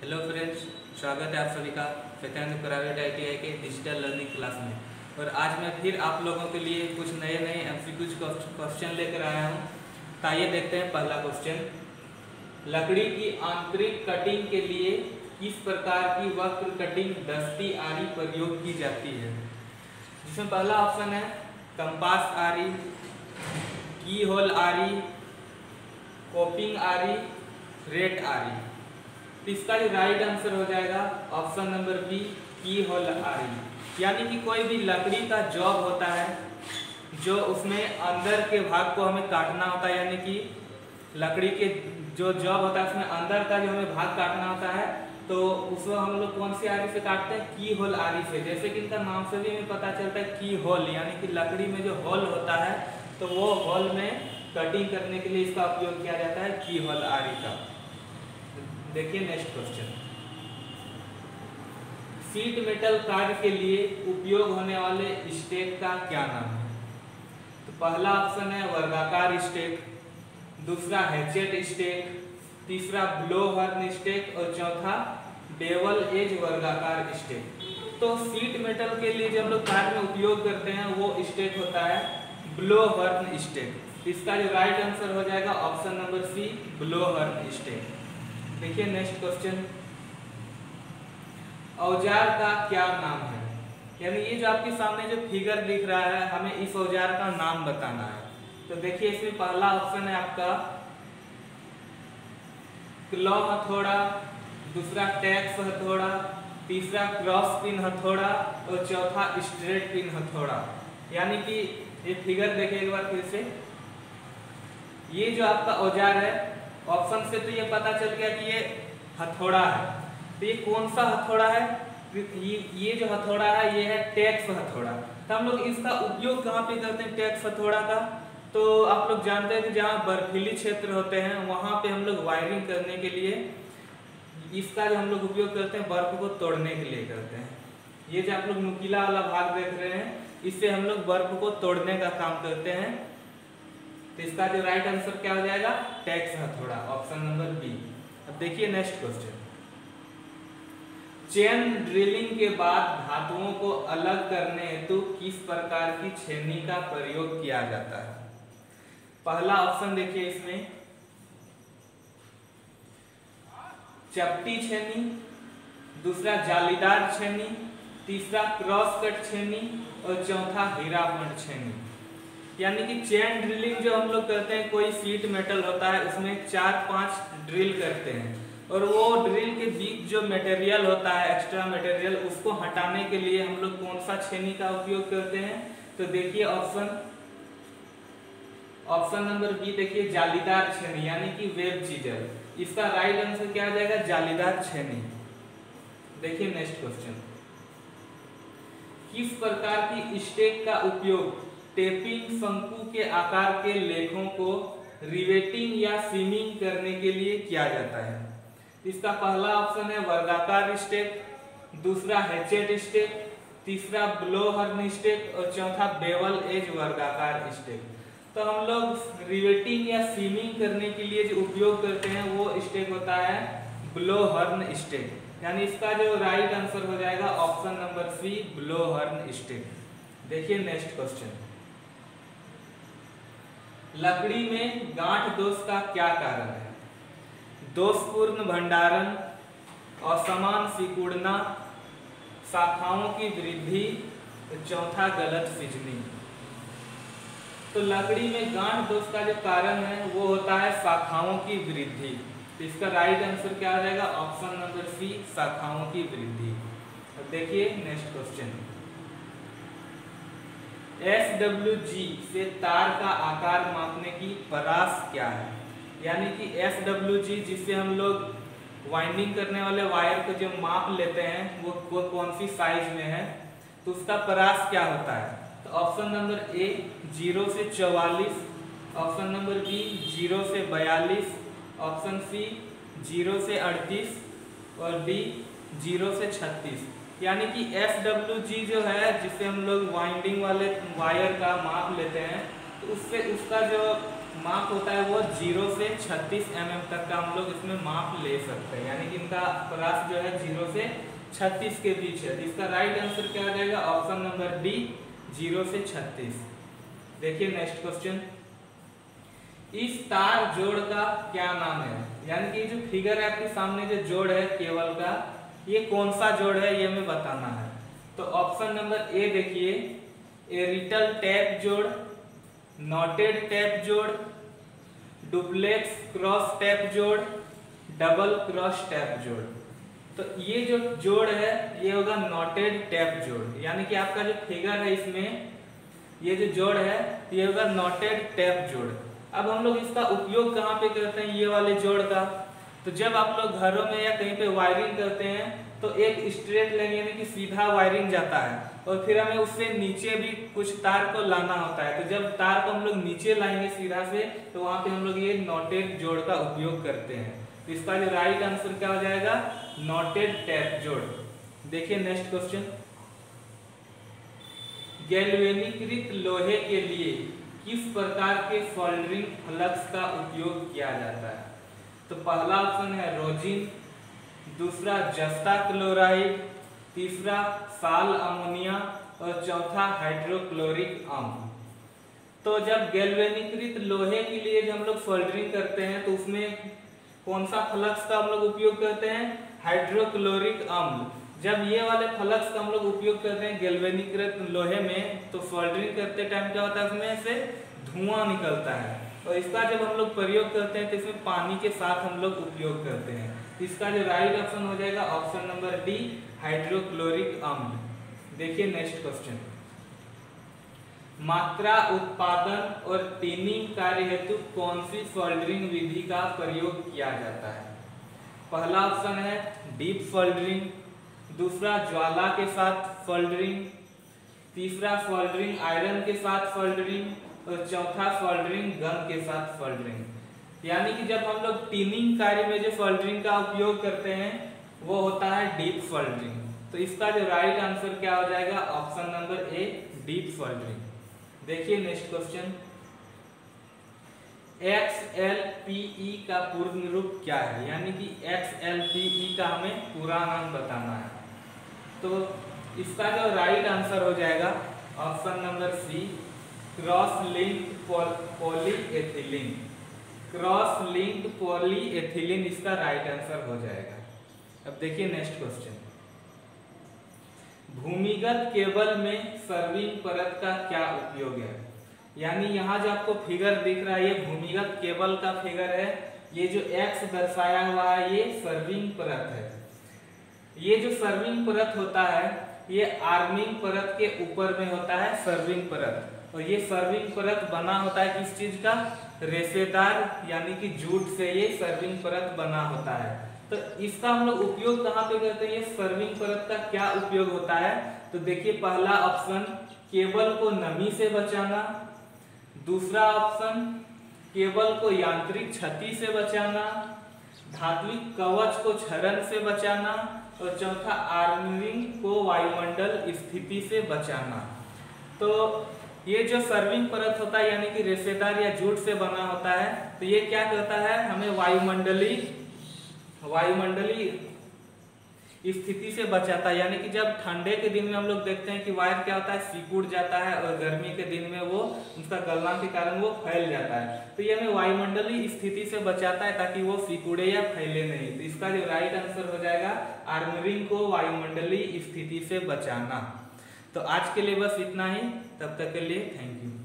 Hello friends, स्वागत है आप सभी का सत्यानंद प्राइवेट आईटीआई के डिजिटल लर्निंग क्लास में। और आज मैं फिर आप लोगों के लिए कुछ नए एमसीक्यूज क्वेश्चन लेकर आया हूं। तो आइए देखते हैं पहला क्वेश्चन। लकड़ी की आंतरिक कटिंग के लिए किस प्रकार की वक्र कटिंग दस्ती आरी प्रयोग की जाती है? जिसमें पहला ऑप्शन है कंपास आरी, की होल आरी, कोपिंग आरी, रेट आरी। तो इसका जो राइट आंसर हो जाएगा option number B, keyhole आरी। यानी कि कोई भी लकड़ी का जॉब होता है जो उसमें अंदर के भाग को हमें काटना होता है, यानी कि लकड़ी के जो जॉब होता है उसमें अंदर का जो हमें भाग काटना होता है, तो उसको हम लोग कौन सी आरी से काटते हैं? की होल आरी से। जैसे कि इनका नाम से भी हमें पता चलता है की होल, यानी कि लकड़ी में जो होल होता है तो वो होल में कटिंग करने के लिए इसका उपयोग किया जाता है, की होल आरी का। देखिए नेक्स्ट क्वेश्चन। शीट मेटल कार्य के लिए उपयोग होने वाले स्टेक का क्या नाम है? तो पहला ऑप्शन है वर्गाकार स्टेक, दूसरा हैचेट स्टेक, तीसरा ब्लो हॉर्न स्टेक और चौथा बेवल एज वर्गाकार स्टेक। तो शीट मेटल के लिए जो हम लोग कार्य में उपयोग करते हैं वो स्टेक होता है ब्लो हॉर्न स्टेक। इसका जो राइट आंसर हो जाएगा option number C, blow horn stake. देखिए नेक्स्ट क्वेश्चन। औजार का क्या नाम है? यानी ये जो आपके सामने जो फिगर दिख रहा है, हमें इस औजार का नाम बताना है। तो देखिए इसमें पहला ऑप्शन है आपका क्लॉ हथौड़ा, दूसरा टैक्स हथौड़ा, तीसरा क्रॉस पिन हथौड़ा और चौथा स्ट्रेट पिन हथौड़ा। यानी कि ये फिगर देखिए एक बार फिर से। ये जो आपका औजार है, ऑप्शन से तो ये पता चल गया कि ये हथौड़ा है। तो ये कौन सा हथौड़ा है? ये जो हथौड़ा है ये है टैक्स हथौड़ा। तो हम लोग इसका उपयोग कहाँ पे करते हैं टैक्स हथौड़ा का? तो आप लोग जानते हैं कि जहाँ बर्फीली क्षेत्र होते हैं वहां पे हम लोग वायरिंग करने के लिए इसका जो हम लोग उपयोग करते हैं बर्फ को तोड़ने के लिए करते हैं। ये जो आप लोग नुकीला वाला भाग देख रहे हैं, इससे हम लोग बर्फ को तोड़ने का काम करते हैं। तो इसका जो राइट आंसर क्या हो जाएगा? टैक्स हथौड़ा, ऑप्शन नंबर बी। अब देखिए नेक्स्ट क्वेश्चन। चेन ड्रिलिंग के बाद धातुओं को अलग करने हेतु किस प्रकार की छेनी का प्रयोग किया जाता है? पहला ऑप्शन देखिए इसमें चपटी छेनी, दूसरा जालीदार छेनी, तीसरा क्रॉस कट छेनी और चौथा हीरामंड छेनी। यानी कि चेन ड्रिलिंग जो हम लोग करते हैं, कोई शीट मेटल होता है उसमें 4-5 ड्रिल करते हैं और वो ड्रिल के बीच जो मटेरियल होता है, एक्स्ट्रा मटेरियल, उसको हटाने के लिए हम लोग कौन सा छेनी का उपयोग करते हैं? तो देखिए ऑप्शन नंबर बी देखिए जालीदार छेनी, यानी कि वेब चीजर। इसका राइट आंसर क्या आ जाएगा? जालीदार छेनी। देखिए नेक्स्ट क्वेश्चन। किस प्रकार की स्टेक का उपयोग टेपिंग शंकु के आकार के लेखों को रिवेटिंग या सीमिंग करने के लिए किया जाता है? इसका पहला ऑप्शन है वर्गाकार स्टेक, दूसरा हैचेट स्टेक, तीसरा ब्लो हॉर्न स्टेक और चौथा बेवल एज वर्गाकार स्टेक। तो हम लोग रिवेटिंग या सीमिंग करने के लिए जो उपयोग करते हैं वो स्टेक होता है ब्लो हॉर्न स्टेक। यानी इसका जो राइट आंसर हो जाएगा option number C, blow horn stake. देखिए नेक्स्ट क्वेश्चन। लकड़ी में गांठ दोष का क्या कारण है? दोषपूर्ण भंडारण, असमान सिकुड़ना, शाखाओं की वृद्धि, चौथा गलत सिजनिंग। तो लकड़ी में गांठ दोष का जो कारण है वो होता है शाखाओं की वृद्धि। तो इसका राइट आंसर क्या आ जाएगा? ऑप्शन नंबर सी, शाखाओं की वृद्धि। अब देखिए नेक्स्ट क्वेश्चन। SWG से तार का आकार मापने की परास क्या है? यानी कि SWG जिससे हम लोग वाइंडिंग करने वाले वायर को जो माप लेते हैं वो कौन सी साइज में है, तो उसका परास क्या होता है? तो ऑप्शन नंबर ए 0 से 44, ऑप्शन नंबर बी 0 से 42, ऑप्शन सी 0 से 38 और डी 0 से 36। यानी कि SWG जो है जिससे हम लोग वाइंडिंग वाले वायर का माप लेते हैं, तो उससे उसका जो माप होता है वो 0 से 36 mm तक का हम लोग इसमें माप ले सकते हैं, यानी कि इनका व्यास जो है 0 से 36 के बीच है। इसका राइट आंसर क्या आ जाएगा? ऑप्शन नंबर डी, 0 से 36। देखिए नेक्स्ट क्वेश्चन, इस तार जोड़ का क्या नाम है? यानी कि जो फिगर है आपके सामने, जो जोड़ है केबल का, ये कौन सा जोड़ है ये हमें बताना है। तो ऑप्शन नंबर ए देखिए, एरिटल टैप जोड़, नॉटेड टैप जोड़, डुप्लेक्स क्रॉस टैप जोड़, डबल क्रॉस टैप जोड़। तो ये जो जोड़ है ये होगा नॉटेड टैप जोड़, यानी कि आपका जो फिगर है इसमें ये जो जोड़ है ये होगा नॉटेड टैप जोड़। अब हम लोग इसका उपयोग कहाँ पे करते हैं ये वाले जोड़ का? तो जब आप लोग घरों में या कहीं पे वायरिंग करते हैं तो एक स्ट्रेट लाइन यानी कि सीधा वायरिंग जाता है, और फिर हमें उससे नीचे भी कुछ तार को लाना होता है। तो जब तार को हम लोग नीचे लाएंगे सीधा से, तो वहां पे हम लोग ये नॉटेड जोड़ का उपयोग करते हैं। तो इसका जो राइट आंसर क्या हो जाएगा? नॉटेड टैप जोड़। देखिए नेक्स्ट क्वेश्चन, गैल्वेनीकृत लोहे के लिए किस प्रकार के सोल्डरिंग फ्लक्स का उपयोग किया जाता है? तो पहला ऑप्शन है रोजिन, दूसरा जस्ता क्लोराइड, तीसरा साल अमोनिया और चौथा हाइड्रोक्लोरिक अम्ल। तो जब गैल्वेनीकृत लोहे के लिए जब हम लोग सोल्डरिंग करते हैं तो उसमें कौन सा फ्लक्स का हम लोग उपयोग करते हैं? हाइड्रोक्लोरिक अम्ल। जब ये वाले फ्लक्स का हम लोग उपयोग करते हैं गैल्वेनीकृत लोहे में, तो सोल्डरिंग करते टाइम क्या होता है, उसमें से धुआं निकलता है, और इसका जब हम लोग प्रयोग करते हैं तो इसमें पानी के साथ हम लोग उपयोग करते हैं। इसका जो राइट ऑप्शन हो जाएगा ऑप्शन नंबर डी, हाइड्रोक्लोरिक अम्ल। देखिए नेक्स्ट क्वेश्चन, मात्रा उत्पादन और टिनिंग कार्य हेतु कौन सी सोल्डरिंग विधि का प्रयोग किया जाता है? पहला ऑप्शन है डीप सोल्डरिंग, दूसरा ज्वाला के साथ सोल्डरिंग, तीसरा सोल्डरिंग आयरन के साथ सोल्डरिंग, और चौथा सोल्डरिंग गन के साथ सोल्डरिंग। यानी कि जब हम लोग टिनिंग कार्य में जो सोल्डरिंग का उपयोग करते हैं वो होता है डीप सोल्डरिंग। तो इसका जो राइट आंसर क्या हो जाएगा? Option number A, dip soldering. देखिए नेक्स्ट क्वेश्चन, XLPE का पूर्ण रूप क्या है? यानी कि XLPE का हमें पूरा नाम बताना है। तो इसका जो राइट आंसर हो जाएगा option number C, cross linked polyethylene. Cross linked polyethylene इसका राइट आंसर हो जाएगा। अब देखिए नेक्स्ट क्वेश्चन, भूमिगत केबल में सर्विंग परत का क्या उपयोग है? यानी यहाँ जो आपको फिगर दिख रहा है ये भूमिगत केबल का फिगर है, ये जो X दर्शाया हुआ है ये सर्विंग परत है। ये जो सर्विंग परत होता है ये आर्मिंग परत के ऊपर में होता है सर्विंग परत, और ये सर्विंग परत बना होता है किस चीज का? रेशेदार यानी कि जूट से ये सर्विंग परत बना होता है। तो इसका हम लोग उपयोग कहाँ पे करते हैं? ये सर्विंग परत का क्या उपयोग होता है? तो देखिए पहला ऑप्शन केबल को नमी से बचाना, दूसरा ऑप्शन केबल को यांत्रिक क्षति से बचाना, धात्विक कवच को क्षरण से बचाना, और चौथा आर्मिंग को वायुमंडल स्थिति से बचाना। तो ये जो सर्विंग परत होता है यानी कि रेशेदार या जूट से बना होता है, तो ये क्या करता है? हमें वायुमंडलीय स्थिति से बचाता है। यानी कि जब ठंडे के दिन में हम लोग देखते हैं कि वायर क्या होता है, सिकुड़ जाता है, और गर्मी के दिन में वो उसका गलना के कारण वो फैल जाता है। तो ये हमें वायुमंडलीय स्थिति से बचाता है ताकि वो सिकुड़े या फैले नहीं। तो इसका जो राइट आंसर हो जाएगा आर्मरिंग को वायुमंडलीय स्थिति से बचाना। तो आज के लिए बस इतना ही, तब तक के लिए थैंक यू।